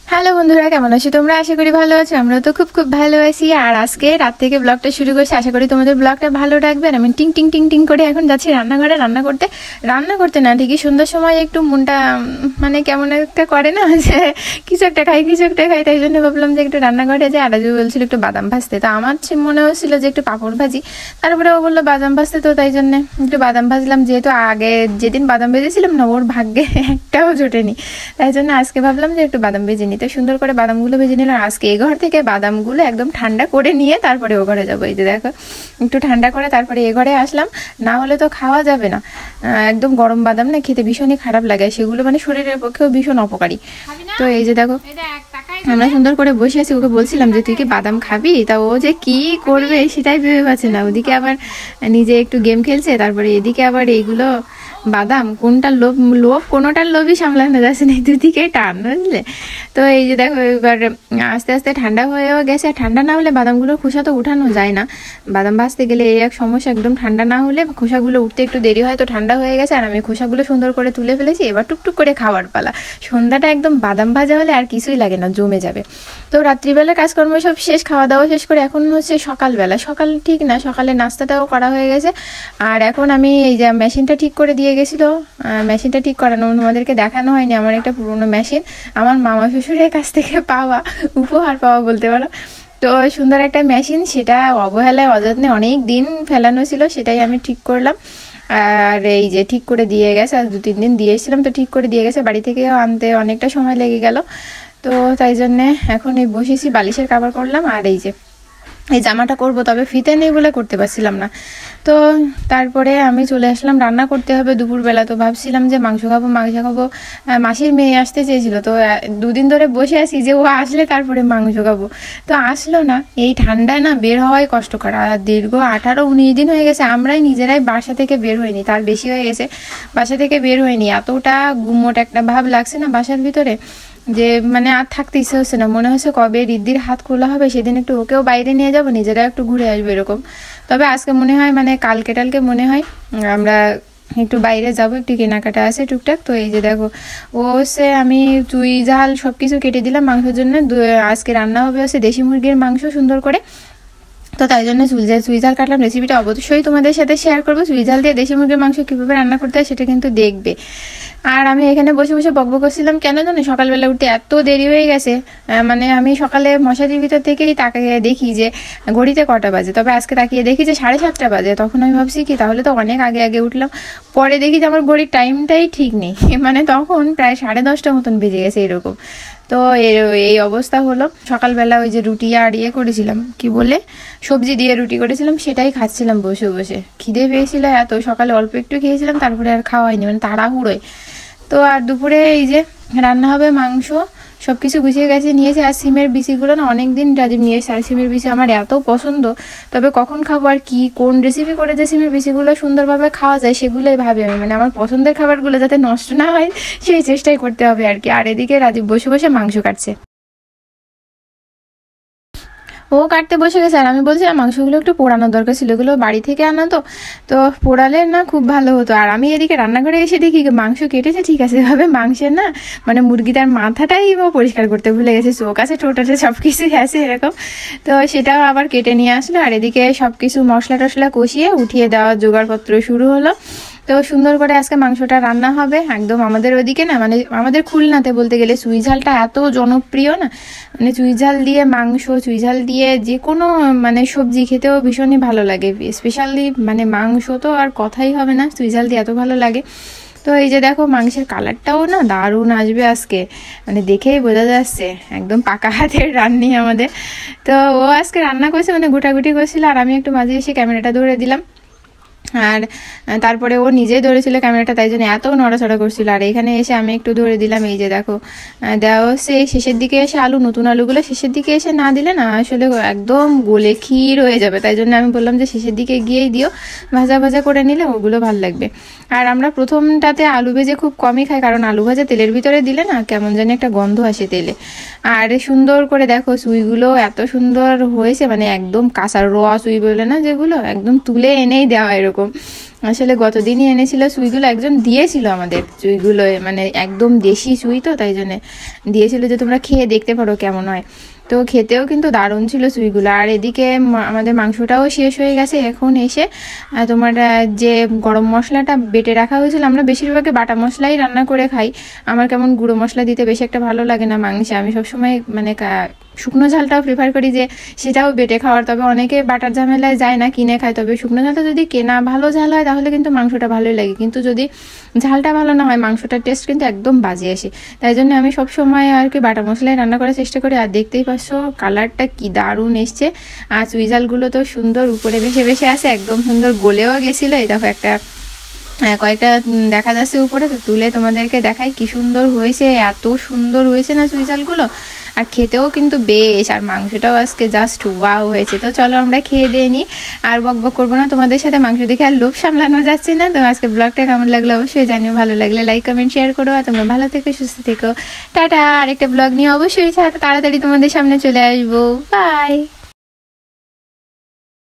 Hello বন্ধুরা, কেমন আছো তোমরা? আশা করি ভালো আছো। আমরা তো খুব খুব ভালো আছি। আর আজকে রাত থেকে ব্লগটা শুরু করছি। আশা করি তোমাদের ব্লগটা ভালো লাগবে। আর আমি টিং টিং টিং টিং করে এখন যাচ্ছি রান্নাঘরে রান্না করতে না ঠিকই সন্ধ্যার সময় একটু মনটা মানে কেমন একটা করে না যে কিছু একটা খাই, তাই জন্য ভাবলাম যে একটু রান্নাঘরে যাই। আর আজও বলছিল একটু বাদাম ভাজতে, তো আমার মনে হচ্ছিল যে একটু পাঁপড় ভাজি। তারপরে ও বললো বাদাম ভাজতে, তো তাই জন্য একটু বাদাম ভাজলাম। যেহেতু আগে যেদিন বাদাম ভেজেছিলাম না, ওর ভাগ্যে একটাও জোটেনি, তাই জন্য আজকে ভাবলাম যে একটু বাদাম ভেজে নিতে। সুন্দর করে বাদামগুলো ভেজে নিলাম। আজকে এই ঘর থেকে বাদামগুলো একদম ঠান্ডা করে নিয়ে তারপরে ও ঘরে যাবো। এই যে দেখো, একটু ঠান্ডা করে তারপরে এ ঘরে আসলাম, না হলে তো খাওয়া যাবে না। একদম গরম বাদাম না খেতে ভীষণই খারাপ লাগে, সেগুলো মানে শরীরের পক্ষেও ভীষণ অপকারী। তো এই যে দেখো, আমরা সুন্দর করে বসে আছি। ওকে বলছিলাম যে তুই কি বাদাম খাবি, তা ও যে কি করবে সেটাই ভেবে পাচ্ছে না। ওদিকে আবার নিজে একটু গেম খেলছে, তারপরে এদিকে আবার এইগুলো বাদাম, কোনটার লোভ কোনোটার লোভই সামলানো যাচ্ছে না, দুদিকে টান, বুঝলে? তো এই যে দেখো, এবার আস্তে আস্তে ঠান্ডা হয়েও গেছে। ঠান্ডা না হলে বাদামগুলোর খোসা তো উঠানো যায় না। বাদাম ভাজতে গেলে এই এক সমস্যা, একদম ঠান্ডা না হলে খোসাগুলো উঠতে একটু দেরি হয়। তো ঠান্ডা হয়ে গেছে আর আমি খোসাগুলো সুন্দর করে তুলে ফেলেছি। এবার টুকটুক করে খাওয়ার পালা। সন্ধ্যাটা একদম বাদাম ভাজা হলে আর কিছুই লাগে না, জমে যাবে। তো রাত্রিবেলা কাজকর্ম সব শেষ, খাওয়া দাওয়া শেষ করে এখন হচ্ছে সকালবেলা। সকাল ঠিক না, সকালে নাস্তাটাও করা হয়ে গেছে। আর এখন আমি এই যে মেশিনটা ঠিক করে দিয়ে গেছিলো, মেশিনটা ঠিক করানো তোমাদেরকে দেখানো হয়নি। আমার একটা পুরোনো মেশিন, আমার মামা শ্বশুরের কাছ থেকে উপহার পাওয়া বলতে পারো। তো সুন্দর একটা মেশিন, সেটা অবহেলায় অযত্নে অনেক দিন ফেলানো ছিল, সেটাই আমি ঠিক করলাম। আর এই যে ঠিক করে দিয়ে গেছে, আজ 2-3 দিন দিয়ে এসেছিলাম, তো ঠিক করে দিয়ে গেছে। বাড়ি থেকে আনতে অনেকটা সময় লেগে গেল। তো তাই জন্যে এখন এই বসেছি, বালিশের কাভার করলাম। আর এই যে এই জামাটা করবো, তবে ফিতে নেই বলে করতে পারছিলাম না। তো তারপরে আমি চলে আসলাম, রান্না করতে হবে দুপুরবেলা। তো ভাবছিলাম যে মাংস খাবো। মাসির মেয়ে আসতে চেয়েছিল, তো 2 দিন ধরে বসে আছি যে ও আসলে তারপরে মাংস খাবো। তো আসলো না, এই ঠান্ডায় না বের হওয়াই কষ্টকর। আর দীর্ঘ 18-19 দিন হয়ে গেছে আমরাই নিজেরাই বাসা থেকে বের হইনি, তার বেশি হয়ে গেছে বাসা থেকে বের হইনি। এতটা গুমোট একটা ভাব লাগছে না বাসার ভিতরে, যে মানে আর থাকতে ইচ্ছে হচ্ছে না। মনে হচ্ছে কবে রিদ্ধির হাত খোলা হবে, সেদিন একটু ওকেও বাইরে নিয়ে যাবো, নিজেরা একটু ঘুরে আসবো এরকম। তবে আজকে মনে হয় মানে কালকে টালকে মনে হয় আমরা একটু বাইরে যাব, একটু কেনাকাটা আছে টুকটাক। তো এই যে দেখো, ও হচ্ছে আমি চুই ঝাল সব কিছু কেটে দিলাম মাংসের জন্য। আজকে রান্না হবে হচ্ছে দেশি মুরগির মাংস সুন্দর করে। তো তাই জন্য চুই ঝাল কাটলাম। রেসিপিটা অবশ্যই তোমাদের সাথে শেয়ার করবো। চুই ঝাল দিয়ে দেশি মুরগির মাংস কীভাবে রান্না করতে হয় সেটা কিন্তু দেখবে। আর আমি এখানে বসে বসে বকবক করছিলাম, কেন জানো? সকালবেলা উঠতে এত দেরি হয়ে গেছে। মানে আমি সকালে মশারির ভিতর থেকেই তাকিয়ে দেখি যে ঘড়িতে কটা বাজে। তবে আজকে তাকিয়ে দেখি যে 7:30 বাজে। তখন আমি ভাবছি কি, তাহলে তো অনেক আগে আগে উঠলাম। পরে দেখি যে আমার ঘড়ির টাইমটাই ঠিক নেই, মানে তখন প্রায় 10:30 মতন বেজে গেছে এরকম। তো এই অবস্থা হলো। সকালবেলা ওই যে রুটি আর করেছিলাম, কি বলে, সবজি দিয়ে রুটি করেছিলাম, সেটাই খাচ্ছিলাম বসে বসে। খিদে পেয়েছিল এত, সকালে অল্প একটু খেয়েছিলাম, তারপরে আর খাওয়া হয়নি, মানে তাড়াহুড়োয়। তো আর দুপুরে এই যে রান্না হবে মাংস, সব কিছু গুছিয়ে গেছে নিয়েছে। আর সিমের বিচিগুলো না অনেকদিন রাজীব নিয়ে এসে, আর সিমের বিচি আমার এত পছন্দ। তবে কখন খাবো আর কি কোন রেসিপি করে যে সিমের বিচিগুলো সুন্দরভাবে খাওয়া যায় সেগুলোই ভাবি আমি। মানে আমার পছন্দের খাবারগুলো যাতে নষ্ট না হয় সেই চেষ্টাই করতে হবে আর কি। আর এদিকে রাজীব বসে বসে মাংস কাটছে, ও কাটতে বসে গেছে। আর আমি বলছিলাম মাংসগুলো একটু পোড়ানোর দরকার ছিল, এগুলো বাড়ি থেকে আনা তো পোড়ালে না খুব ভালো হতো। আর আমি এদিকে রান্নাঘরে এসে দেখি মাংস কেটেছে, ঠিক আছে, এভাবে মাংসের না মানে মুরগিটার মাথাটাই ও পরিষ্কার করতে ভুলে গেছে। চোখ আছে, ঠোঁট আছে, সব কিছুই আছে এরকম। তো সেটাও আবার কেটে নিয়ে আসলো। আর এদিকে সব কিছু মশলা টশলা কষিয়ে উঠিয়ে দেওয়ার জোগাড়পত্র শুরু হলো। তো সুন্দর করে আজকে মাংসটা রান্না হবে। একদম আমাদের ওদিকে না, মানে আমাদের খুলনাতে বলতে গেলে চুই ঝালটা এত জনপ্রিয় না, মানে চুই ঝাল দিয়ে মাংস, চুই ঝাল দিয়ে যে কোনো মানে সবজি খেতেও ভীষণই ভালো লাগে। স্পেশালি মানে মাংস তো আর কথাই হবে না, চুই ঝাল দিয়ে এত ভালো লাগে। তো এই যে দেখো, মাংসের কালারটাও না দারুণ আসবে আজকে, মানে দেখেই বোঝা যাচ্ছে একদম পাকা হাতের রান্নি আমাদের। তো ও আজকে রান্না করছে, মানে গোটাগুটি করছিল, আর আমি একটু মাঝে এসে ক্যামেরাটা ধরে দিলাম। আর তারপরে ও নিজেই ধরেছিল ক্যামেরাটা, তাই জন্য এত নড়াচড়া করছিল। আর এখানে এসে আমি একটু ধরে দিলাম। এই যে দেখো, দেওয়া হচ্ছে শেষের দিকে এসে নতুন আলুগুলো শেষের দিকে এসে না দিলে না আসলে একদম গলে ক্ষীর হয়ে যাবে। তাই জন্য আমি বললাম যে শেষের দিকে গিয়েই দিও, ভাজা ভাজা করে নিলে ওগুলো ভালো লাগবে। আর আমরা প্রথমটাতে আলু ভেজে খুব কমই খাই, কারণ আলু ভাজা তেলের ভিতরে দিলে না কেমন জানি একটা গন্ধ আসে তেলে। আর সুন্দর করে দেখো চুইগুলো এত সুন্দর হয়েছে, মানে একদম কাঁচা র চুই বলে না যেগুলো, একদম তুলে এনেই দেওয়া এরকম। আসলে গতদিনই এনেছিল চুইগুলো, একজন দিয়েছিল আমাদের চুইগুলো, মানে একদম দেশি চুই তো, তাই জন্য দিয়েছিল যে তোমরা খেয়ে দেখতে পারো কেমন হয়। তো খেতেও কিন্তু দারুণ ছিল চুইগুলো। আর এদিকে আমাদের মাংসটাও শেষ হয়ে গেছে। এখন এসে তোমার যে গরম মশলাটা বেটে রাখা হয়েছিল, আমরা বেশিরভাগই বাটা মশলাই রান্না করে খাই। আমার কেমন গুঁড়ো মশলা দিতে বেশি একটা ভালো লাগে না মাংসে, আমি সবসময় মানে শুকনো ঝালটাও প্রেফার করি যে সেটাও বেটে খাওয়ার। তবে অনেকে বাটার ঝামেলায় যায় না, কিনে খায়। তবে শুকনো ঝালটা যদি কেনা ভালো ঝাল হয় তাহলে কিন্তু মাংসটা ভালোই লাগে, কিন্তু যদি ঝালটা ভালো না হয় মাংসটার টেস্ট কিন্তু একদম বাজে আসে। তাই জন্য আমি সবসময় আর কি বাটা মশলায় রান্না করার চেষ্টা করি। আর দেখতেই পাচ্ছ কালারটা কি দারুণ এসছে, আর চুইঝালগুলো তো সুন্দর উপরে ভেসে ভেসে আছে, একদম সুন্দর গলেও গেছিলো। এই দেখো একটা কয়েকটা দেখা যাচ্ছে উপরে, তো তুলে তোমাদেরকে দেখাই কি সুন্দর হয়েছে, এত সুন্দর হয়েছে না চুইঝালগুলো। আর খেতেও কিন্তু বেশ, আর মাংসটাও আজকে জাস্ট ওয়াও হয়েছে। তো চলো আমরা খেয়ে দিয়ে নিই, আর বক বক করবো না তোমাদের সাথে, মাংস দেখে আর লোভ সামলানো যাচ্ছে না। তো আজকে ব্লগটা কেমন লাগলো অবশ্যই জানিও, ভালো লাগলে লাইক কমেন্ট শেয়ার করো। আর তোমরা ভালো থেকো, সুস্থ থেকো, টাটা। আরেকটা ব্লগ নিয়ে অবশ্যই তাড়াতাড়ি তোমাদের সামনে চলে আসবো, বাই।